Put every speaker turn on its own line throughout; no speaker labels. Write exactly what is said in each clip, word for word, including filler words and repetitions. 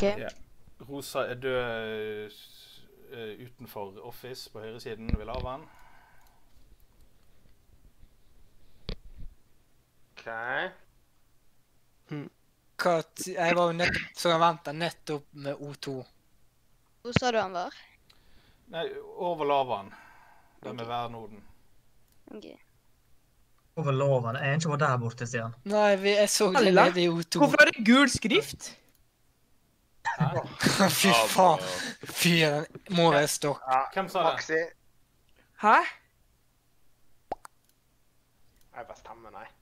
Ok.
Ja. Rosa er død uh, utenfor office på høyresiden ved lavaen.
Ok.
Hva t jeg var jo nettopp, så jeg ventet nettopp med O to.
Hvor sa du han var?
Nei, over lavaen. Der med værnoden.
Ok.
Over loven. Jeg er ikke var der borte, Stian.
Nei, vi, jeg så det
Alla?
nede i O to.
Hvorfor er det gul skrift?
Fy faen. Fy, den må være stokk.
Ja,
Hvem sa det?
Maxi.
Hæ?
Jeg bare stemmer, nei.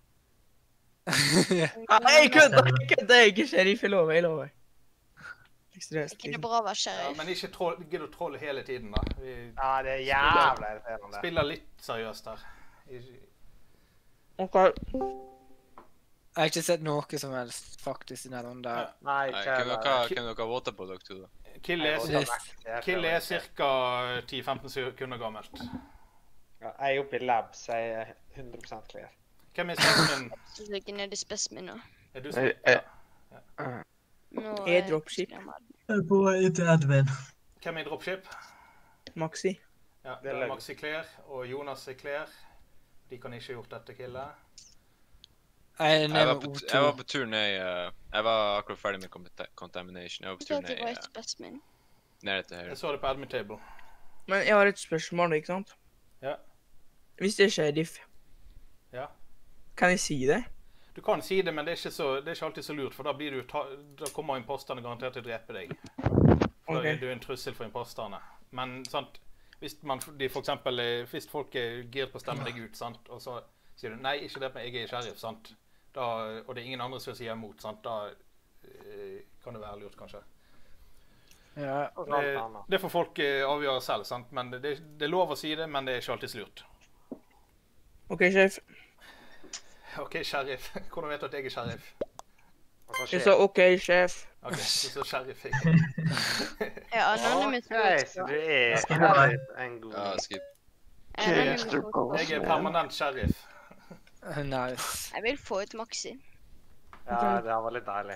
Ah, jeg kødder, jeg kødder, jeg er ikke sheriff, jeg lover, jeg lover. Ekstremt.
Ikke det bra å være
Ja,
sheriff?
men ikke troll, gidd å trolle hele tiden, da. Vi
Ja, det er jævla irriterende.
spiller litt seriøst her. Ikke-
Ok.
Jeg har ikke sett noe som helst, faktisk, i denne runden.
Ja.
Nei,
Nei,
ikke
hvem
heller.
dere, hvem dere voter på, dere to, da?
Kill
Jeg
er,
voter
Yes.
Maxi, jeg
Kill
føler
er
ikke.
ca. ti femten sekunder gammelt.
Ja, jeg er oppe i lab, så jeg er hundre prosent clear.
Hvem er specimen?
Så du er ikke nede i specimen nå?
Er du
Jeg-
ja.
Nå
Jeg er dropship.
Jeg er på vei til Edvin.
Hvem er i dropship?
Maxi.
Ja,
Det er
da er
løgn.
Maxi clear, og Jonas er clear. De kan ikke ha gjort dette killet.
Jeg er
Jeg
nede
var,
med
på,
O
jeg var
to.
på tur ned i... eh, jeg var akkurat ferdig med conta- contamination. Jeg var på tur
Det
ned, i,
var
eh,
et specimen.
ned til høyre.
Jeg så det på admin table.
Men jeg har et spørsmål, ikke sant?
Ja.
Hvis det er sheriff,
Ja.
kan jeg si det?
Du kan si det, men det er ikke, så, det er ikke alltid så lurt, for da, blir du ta, da kommer imposterne garantert til å drepe deg. For
Ok.
da er du en trussel for imposterne. Men sant, hvis, man, de for eksempel, eh, hvis folk er giret på å stemme deg ut, sant, og så sier du nei, ikke det, men jeg er sheriff, sant, da, og det er ingen andre som sier imot, sant, da eh, kan det være lurt, kanskje.
Ja.
Og så alt
Det,
annet.
det får folk eh, avgjøre selv, sant, men det, det er lov å si det, men det er ikke alltid så lurt.
Ok, sheriff.
Ok, sheriff. Hvordan vet du at jeg er sheriff?
Og så
Jeg
skjer.
sa ok, sjef.
Ok, så sheriff jeg.
Ja, Anonymous
Ok, så du er
Skal jeg bare-
en god...
Ja, skip.
Anonymous
Jeg er permanent sheriff.
Nice.
Jeg vil få ut Maxi.
Ja, det var litt deilig.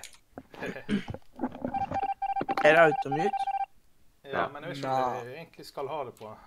Er det automute?
Ja, men jeg vet ikke om jeg egentlig skal ha det på.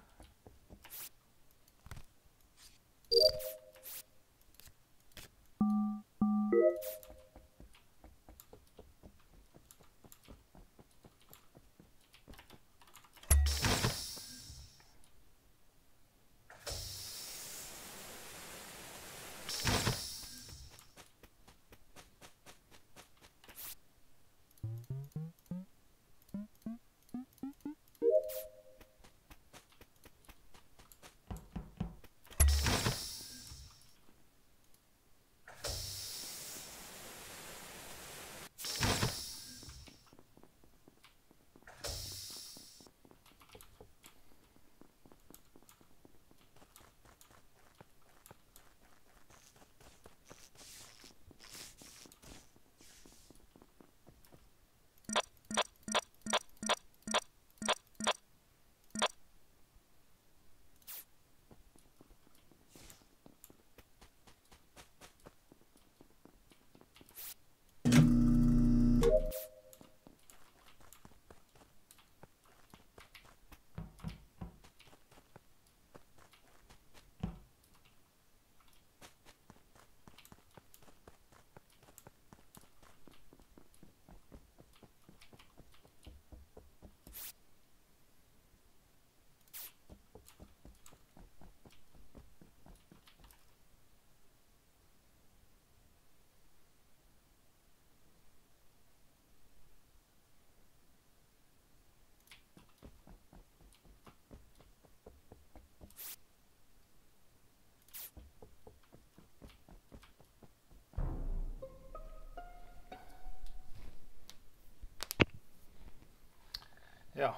Ja,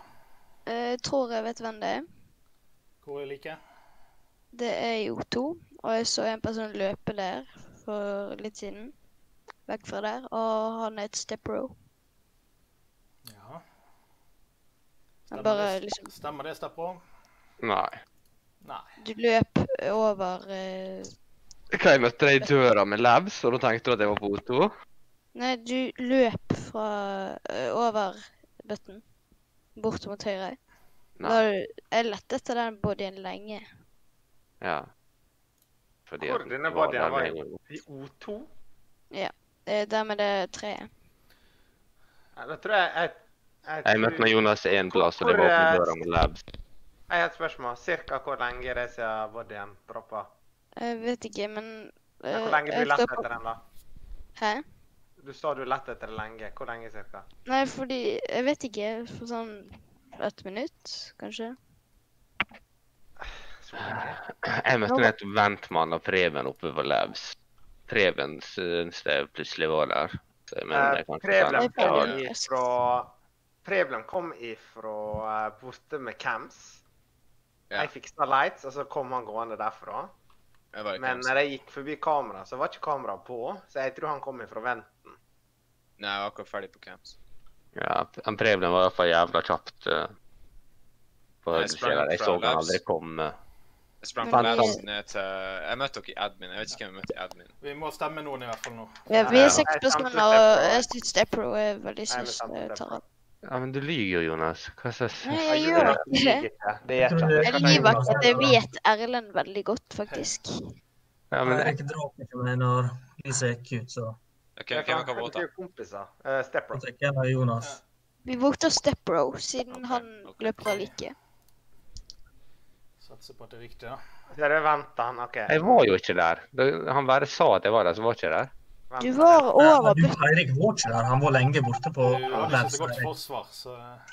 Jeg tror jeg vet hvem det er.
hvor er like?
Det er i O to, og jeg så en person løpe der for litt siden. Vekk fra der, og han er et step-bro.
Ja.
Han
Stemmer
bare
det,
liksom,
stemmer det Stepbro?
Nei.
Nei.
du løp over eh,
Hva, jeg møtte deg i døra med labs, og da tenkte du at jeg var på O to?
Nei, du løp fra fra ø, over button. Bort mot høyre.
Nei.
Da, jeg lette etter den bodyen lenge.
Ja. Fordi
Hvor
at
denne
det var
bodyen
der
var
med
i,
en gang.
i O to?
Eh, Der med det treet.
Ja, da tror jeg... Jeg, jeg,
Jeg møtte med Jonas i en plass, og det
Hvor,
var på
eh,
døra med labs.
Jeg har et spørsmål. Cirka hvor lenge er det siden bodyen droppet?
Jeg vet ikke, men...
Ja,
eh,
Hvor lenge
jeg
du lett
står på-
etter den da?
Hæ?
Du sa du lett etter det lenge. Hvor lenge cirka?
Nei, fordi... Jeg vet ikke. For sånn... Et minutt, kanskje?
Så lenge.
Jeg møtte ned et ventmann av Preben oppe på labs. Preben synes det plutselig var der. Så jeg mener det
Eh,
kanskje
Preblem
kan-
kom
Ja.
ifra... Preblem kom ifra eh, borte med Camps.
Ja,
Jeg fiksa lights, og så kom han gående derfra.
jeg var i
Men
camps.
når jeg gikk forbi kamera, så var ikke kamera på. Så jeg tror han kom ifra venten.
Nei, jeg var akkurat ferdig på camps.
Ja, han Preben var i hvert fall jævla kjapt. uh, på
Jeg
høyre
sprang
side. Jeg
fra
så han
labs.
aldri komme.
Jeg sprang
Men
fra
vi-
labs ned til... Jeg møtte dere i admin. Jeg vet ikke hvem jeg møtte i admin.
Vi må stemme noen i hvert fall nå.
Ja, vi
Ja,
er seks
jeg
personer,
stemte
og
Stepro.
jeg synes Stepro er veldig
Jeg
synes
stemte
jeg tar
Stepro.
av.
Ja, men du lyger jo, Jonas. Hva slags...
Nei,
Jeg
jeg
gjør
gjør
det
ikke det.
ikke. Det gjør ikke han.
Jeg lyver ikke at jeg vet Erlend veldig godt, faktisk.
Ja, men
Erik drap ikke meg når Lisa gikk ut, så
Ok,
Jeg
hvem
kan
kan vote?
ikke kompiser. Uh, Stepro.
jeg tenker jeg med Jonas.
Vi voter Stepro, siden
Ok,
han
ok.
løper fra like.
Satser på at det er riktig, da.
Så er det venter han. OK.
jeg var jo ikke der. Da- Han bare sa at jeg var der, så var jeg ikke der.
Vent
Du
han.
var over
Men du,
button.
Eirik var ikke der. Han var lenge borte på
Du hadde ikke
labs.
så godt
Eirik.
forsvar, så...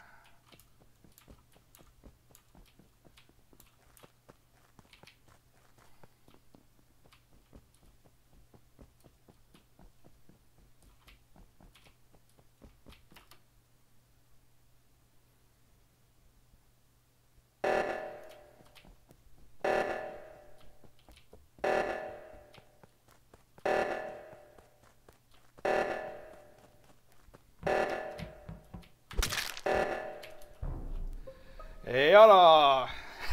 Ja da!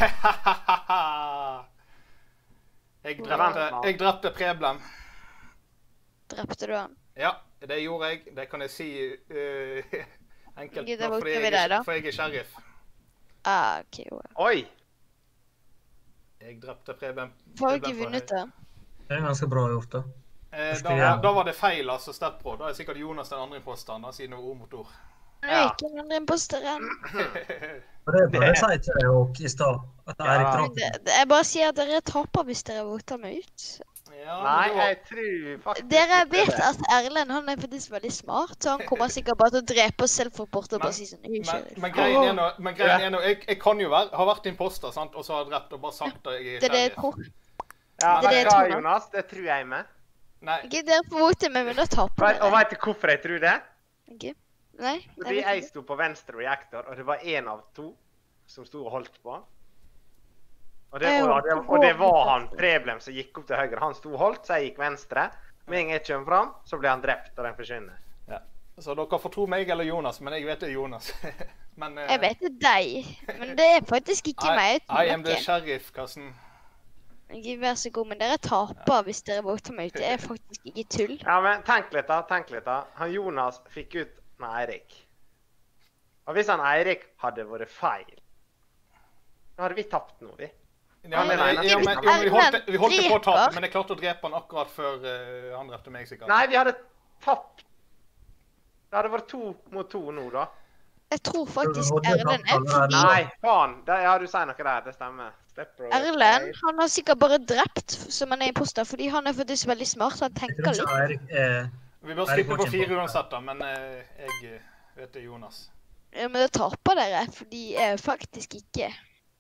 jeg, drepte, jeg drepte Preblem.
Drepte du han?
Ja, det gjorde jeg. Det kan jeg si uh, enkelt.
Gidder
nå,
vote
fordi
vi
jeg,
deg, da?
er- for jeg er sheriff.
Ah, ok. wow.
Oi!
Jeg drepte Preben.
Får vi
Preben
ikke
for
vunnet da?
Det er ganske bra gjort, da.
Eh,
Skal
da,
jeg-
var- da var det feil, altså, Stepro. Da er sikkert Jonas den andre imposteren, da, siden det var ord mot ord.
Jeg er ikke den andre imposteren.
Og det prøvde jeg å si til deg også i stad, at Eirik
Ja.
drap
Men det- det- Jeg bare sier at dere taper hvis dere voter meg ut.
Ja, men
Nei,
det var-
jeg tror faktisk
Dere
ikke
vet
det.
at Erlend han er faktisk veldig smart, så han kommer sikkert bare til å drepe oss self-report og bare si sånn, «Jeg er
Men,
sheriff».
men greien er nå, men greien er nå jeg, jeg kan jo være, ha vært imposter, sant, og så har jeg drept og bare sagt at jeg er
Det er det jeg
sheriff.
tror.
Ja,
Det er det
vet
jeg
du hva,
tror nå.
Jonas? Det tror jeg med.
Nei,
Ikke dere får vote meg, men da taper
Vet- Og
dere.
vet du hvorfor jeg tror det?
Ikke? Nei?
Fordi
vet
jeg
ikke.
sto på venstre reaktor, og det var en av to som sto og holdt på. Og det,
Jeg
og,
holdt
det,
på
og det
å-
var han Preblem som gikk opp til høyre. Han sto og holdt, så jeg gikk venstre. Med en gang jeg kommer fram, så blir han drept, og den forsvinner.
så dere får tro meg eller Jonas, men jeg vet det er Jonas. men... eh,
Jeg vet det er deg, men det er faktisk ikke
I,
meg.
I am the
Ikke.
sheriff, Karsten.
Ikke vær så god, men dere taper hvis dere voter meg ut. Det er faktisk ikke tull.
Ja, men tenk litt, da. Tenk litt, da. Han Jonas fikk ut med Eirik. Og hvis han Eirik hadde vært feil, da hadde vi tapt nå, vi.
Ja,
Han
men,
er den
ja, men,
eneste.
ja, men vi holdt, vi holdt det på å tape,
Dreper.
men jeg klarte å drepe han akkurat før eh, han drepte meg, sikkert.
Nei, vi hadde tapt. Det hadde vært to mot to nå, da.
Jeg tror faktisk
Du har
Erlend er
tapt
fordi
Nei, faen. Det, ja, du sier noe der. Det stemmer. Stepbro.
Erlend han har sikkert bare drept som han er imposter, fordi han er faktisk veldig smart, så han
Jeg
tenker
tror
litt.
ikke Eirik er
Vi bør
Nei, det
slippe
går
på
ikke
fire
bra.
uansett, da, men eh, jeg eh, vet det er Jonas.
Ja, men da taper dere, fordi jeg faktisk ikke.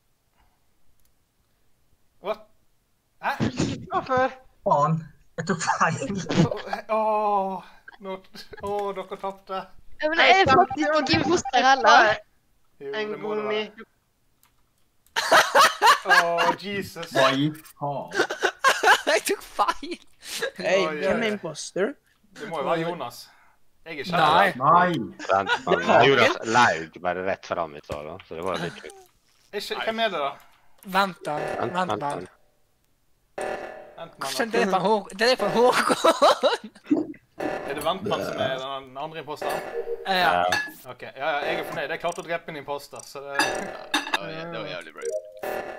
What? Hæ?
Hvorfor?
faen. Jeg tok feil.
Åh, nå, åh, dere tapte.
Ja, men jeg er faktisk ikke imposter heller.
Jo,
En
det må
god
det
mi.
være. Åh, Jesus.
Hva i faen?
Jeg tok feil!
Hei,
Oi,
hvem
oi.
er imposter?
Det må jo være Jonas. Jeg er
Nei.
sheriff.
Nei!
Vent, men Jonas laug bare rett fram i stad, da. Så det var litt kult.
Ikke, hvem er det da?
Vent da,
Vent,
vent
vent,
da.
vent.
Enten
Kanskje
man
det er på Håkon? Det er på Håkon!
Er det Ventmann som er den andre imposteren?
Ja.
Ok, ja, ja, jeg er fornøyd. Jeg klarte å drepe en imposter, så det...
Ja, ja, det var jævlig bra gjort.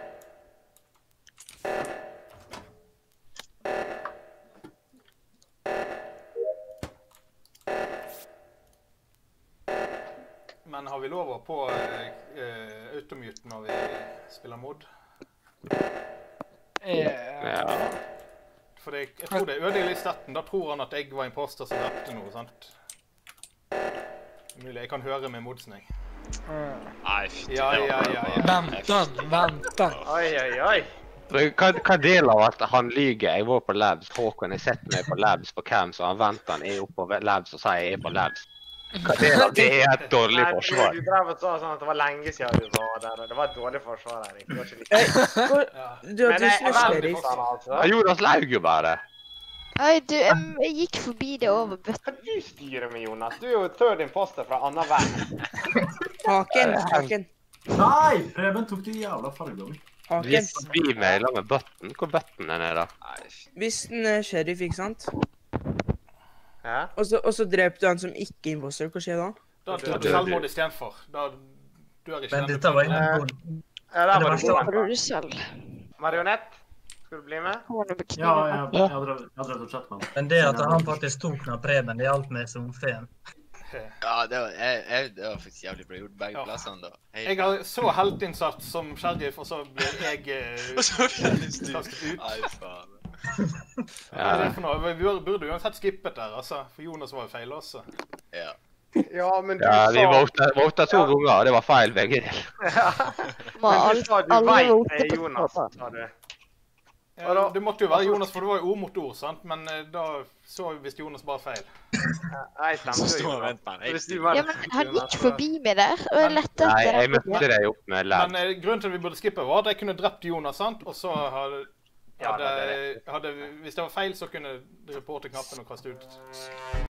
Men har vi lov å på uh, automute når vi spiller mod?
Ja.
For det, jeg tror det ødelegger litt stetten. Da tror han at jeg var imposter som drepte noe, sant? Mulig, jeg kan høre med modsen, jeg.
Nei, fytti,
Ja,
det
ja,
var
ja,
bra.
ja.
Ventan, ventan.
Oi, oi, oi.
Hva, hva del av at han lyger? Jeg var på labs, Håkon, jeg setter meg på labs på cam, så han venter han er oppe på labs og sier jeg er på labs. Hva del av det er et dårlig
Nei, du,
forsvar?
du drev og sa sånn at det var lenge siden du var der, og det var et dårlig forsvar, Erik. Det var ikke litt.
Eh, hvor-
Ja.
Du har
Men jeg
tusen
er veldig
Sheriff.
sånn, altså.
Ja, Jonas laug jo bare.
Oi, du, jeg, jeg gikk forbi det over bøtten.
Hva du styrer med, Jonas? Du er jo third imposter fra Anna Venn.
Haken, haken,
Nei! Preben tok de jævla fargene.
haken.
Hvis vi mailer med button, hvor button er nede?
Nei, fy-
Hvis den er sheriff, ikke sant?
Ja?
Og så, og så dreper du han som ikke er imposter, hva skjer da?
Da tar du selvmord i stedet for. Da dør ikke
Men
den
dette var
du-
ingen god.
Ja, der
Det
var
var
du
så-
god.
Var du selv?
Marionett, skal du bli med?
Kommer du på
Ja,
kniven?
jeg, jeg, har drevet- jeg har drevet og chat med han.
Men det at han faktisk tok når Preben, det hjalp med somfeen.
Ja, det var, jeg, jeg, det var faktisk jævlig bra gjort begge
Ja.
plassene da. Hei.
Jeg har så heltinnsatt som sheriff, og så blir jeg eh,
Og så fjellis du.
kastet ut.
Nei, faen.
Hva er det for noe? Vi burde burde uansett skippet der, altså. For Jonas var jo feil også.
Ja.
Ja, men du
Ja, vi
sa...
vota, vota to
Ja.
ganger, og det var feil begge deler.
Må
Men du
alt-
sa du
alle
vet
vote
det er
på
Jonas,
Preben.
sa du.
Ja, det måtte jo være Jonas, for det var jo ord mot ord, sant? Men eh, da så visst Jonas bare feil.
Jeg stemte
Så
jo,
sto han og
Jonas.
ventet på en
Så hvis du
ekstra.
var-
Ja, men han gikk forbi meg der, og jeg lette
Nei,
etter
jeg møtte deg opp med
Men
labs.
eh, grunnen til at vi burde skippe var at jeg kunne drept Jonas, sant? Og så hadde,
Ja, det
hadde,
er
hadde hvis det var feil, så kunne reporterknappen og kaste ut